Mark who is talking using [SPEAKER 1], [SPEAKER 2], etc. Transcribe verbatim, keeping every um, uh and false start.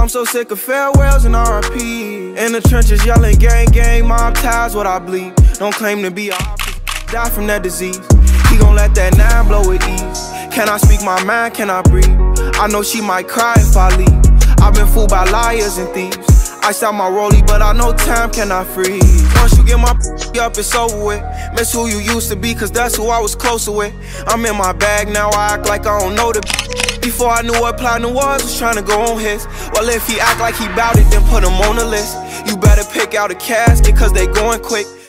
[SPEAKER 1] so sick of farewells and R I P. In the trenches yelling gang, gang, mob ties, what I bleed. Don't claim to be a die from that disease. He gon' let that nine blow with ease. Can I speak my mind, can I breathe? I know she might cry if I leave. I've been fooled by liars and thieves. I out my rollie, but I know time cannot freeze. Once you get my up, it's over with. Miss who you used to be, cause that's who I was closer with. I'm in my bag now, I act like I don't know the before I knew what platinum was, was trying to go on his. Well, if he act like he bout it, then put him on the list. You better pick out a casket, cause they going quick.